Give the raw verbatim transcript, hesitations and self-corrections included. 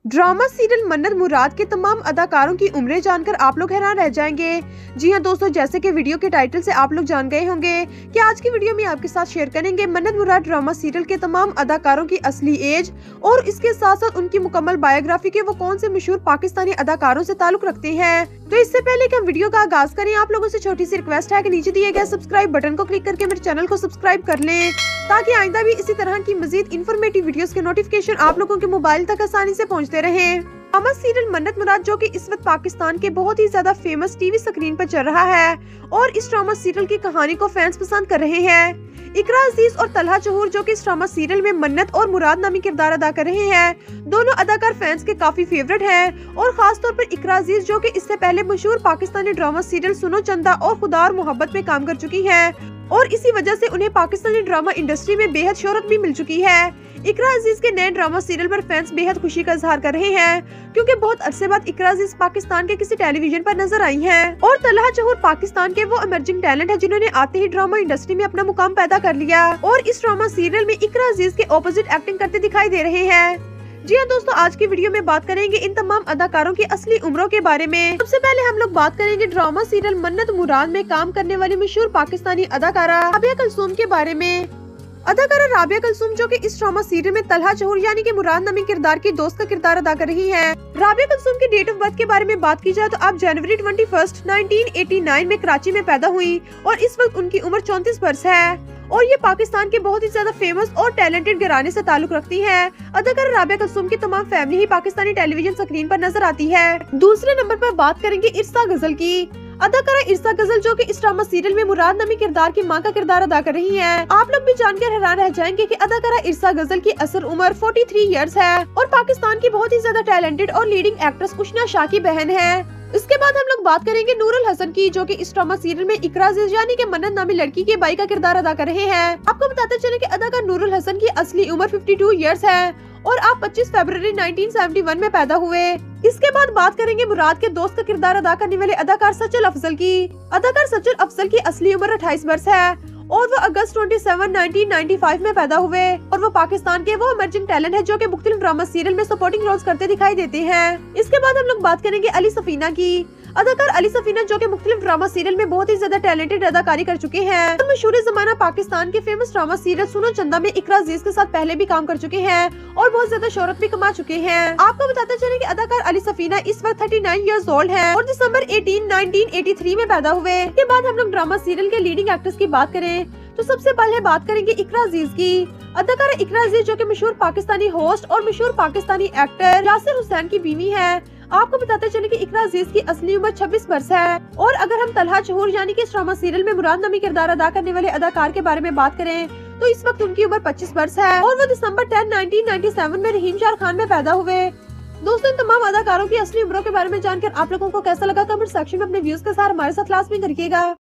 Drama serial मन्नत मुराद के तमाम अदाकारों की उम्रें जानकर आप लोग हैरान रह जाएंगे। जी हां दोस्तों, जैसे कि वीडियो के टाइटल से आप लोग जान गए होंगे कि आज की वीडियो में आपके साथ शेयर करेंगे मन्नत मुराद ड्रामा सीरियल के तमाम अदाकारों की असली एज और इसके साथ साथ उनकी मुकम्मल बायोग्राफी के वो कौन से मशहूर पाकिस्तानी अदाकारों से ताल्लुक रखते हैं। तो इससे पहले कि हम वीडियो का आगाज करें, आप लोगों से छोटी सी रिक्वेस्ट है कि नीचे दिए गए सब्सक्राइब बटन को क्लिक करके मेरे चैनल को सब्सक्राइब कर लें, ताकि आइंदा भी इसी तरह की मजीद इन्फॉर्मेटिव वीडियोस के नोटिफिकेशन आप लोगों के मोबाइल तक आसानी से पहुंचते रहें। ड्रामा सीरियल मन्नत मुराद जो कि इस वक्त पाकिस्तान के बहुत ही ज्यादा फेमस टीवी स्क्रीन पर चल रहा है और इस ड्रामा सीरियल की कहानी को फैंस पसंद कर रहे हैं। इकरा अजीज और तलहा जहूर जो कि इस ड्रामा सीरियल में मन्नत और मुराद नामी किरदार अदा कर रहे हैं, दोनों अदाकार फैंस के काफी फेवरेट हैं और खास तौर पर इकरा अजीज जो कि इससे पहले मशहूर पाकिस्तानी ड्रामा सीरियल सुनो चंदा और खुदा और मोहब्बत में काम कर चुकी है और इसी वजह से उन्हें पाकिस्तानी ड्रामा इंडस्ट्री में बेहद शोहरत भी मिल चुकी है। इकरा अजीज के नए ड्रामा सीरियल पर फैंस बेहद खुशी का इजहार कर रहे हैं, क्योंकि बहुत अरसे बाद इकरा अजीज पाकिस्तान के किसी टेलीविजन पर नजर आई हैं और तलहा जहूर पाकिस्तान के वो इमर्जिंग टैलेंट है जिन्होंने आते ही ड्रामा इंडस्ट्री में अपना मुकाम पैदा कर लिया और इस ड्रामा सीरियल में इकरा अजीज के ऑपोजिट एक्टिंग करते दिखाई दे रहे हैं। जी हाँ दोस्तों, आज की वीडियो में बात करेंगे इन तमाम अदाकारों की असली उम्रों के बारे में। सबसे पहले हम लोग बात करेंगे ड्रामा सीरियल मन्नत मुराद में काम करने वाली मशहूर पाकिस्तानी अदाकारा राबिया कुलसूम के बारे में। अदाकारा राबिया कुलसूम जो कि इस ड्रामा सीरियल में तलहा जहूर यानी कि मुराद नामी किरदार की दोस्त का किरदार अदा कर रही हैं। राबिया कुलसूम की डेट ऑफ बर्थ के बारे में बात की जाए तो आप जनवरी twenty first nineteen eighty nine में कराची में पैदा हुई और इस वक्त उनकी उम्र चौंतीस वर्ष है और ये पाकिस्तान के बहुत ही ज्यादा फेमस और टैलेंटेड घराने से ताल्लुक रखती हैं। अदाकारा राबिया कुलसूम की तमाम फैमिली ही पाकिस्तानी टेलीविजन स्क्रीन पर नजर आती है। दूसरे नंबर पर बात करेंगे इरसा गजल की। अदाकारा इरसा गजल जो कि इस ड्रामा सीरियल में मुराद नामी किरदार की मां का किरदार अदा कर रही हैं। आप लोग भी जानकर हैरान रह जाएंगे कि अदाकारा इरसा गजल की असल उम्र तैंतालीस इयर्स है और पाकिस्तान की बहुत ही ज्यादा टैलेंटेड और लीडिंग एक्ट्रेस उशना शाह की बहन है। इसके बाद हम लोग बात करेंगे नूरुल हसन की, जो कि इस ड्रामा सीरियल में इकरा अजीज यानी कि मन्नत नामी लड़की के भाई का किरदार अदा कर रहे हैं। आपको बताते चले कि अदाकार नूरुल हसन की असली उम्र बावन इयर्स है और आप पच्चीस फरवरी नाइनटीन सेवेंटी वन में पैदा हुए। इसके बाद बात करेंगे मुराद के दोस्त का किरदार अदा करने वाले अदाकार सचल अफजल की। अदाकार सचल अफजल की असली उम्र अट्ठाईस वर्ष है और वो अगस्त सत्ताईस नाइनटीन नाइंटी फाइव में पैदा हुए और वो पाकिस्तान के वो इमर्जिंग टैलेंट है जो कि मुख्तलिफ ड्रामा सीरियल में सपोर्टिंग रोल्स करते दिखाई देते हैं। इसके बाद हम लोग बात करेंगे अली सफीना की। अदाकार अली सफीना जो कि मुख्तलिफ ड्रामा सीरियल में बहुत ही ज्यादा टैलेंटेड अदाकारी कर चुके हैं और मशहूर जमाना पाकिस्तान के फेमस ड्रामा सीरियल सुनो चंदा में इकरा अजीज के साथ पहले भी काम कर चुके हैं और बहुत ज्यादा शोहरत भी कमा चुके हैं। आपको बताते चले कि अदाकार अली सफीना इस वक्त थर्टी नाइन इयर्स ओल्ड है और दिसंबर एटीन नाइनटीन एटी थ्री में पैदा हुए। इसके बाद हम लोग ड्रामा सीरियल के लीडिंग एक्ट्रेस की बात करें तो सबसे पहले बात करेंगे इकरा अजीज की। अदाकारा इकरा अजीज जो कि मशहूर पाकिस्तानी होस्ट और मशहूर पाकिस्तानी एक्टर यासिर हुसैन की बीवी है। आपको बताते चले कि इकरा अजीज की असली उम्र छब्बीस वर्ष है और अगर हम तलहा जहूर यानी कि इस ड्रामा सीरियल में मुराद नामी किरदार अदा करने वाले अदाकार के बारे में बात करें तो इस वक्त उनकी उम्र पच्चीस वर्ष है और वो दिसंबर टेन नाइनटीन नाइंटी सेवन में रहीम शाह खान में पैदा हुए। दोस्तों, इन तमाम अदाकारों की असली उम्रों के बारे में जानकर आप लोगों को कैसा लगा, कमेंट सेक्शन में अपने व्यूज के साथ हमारे साथ लाजमी करिएगा।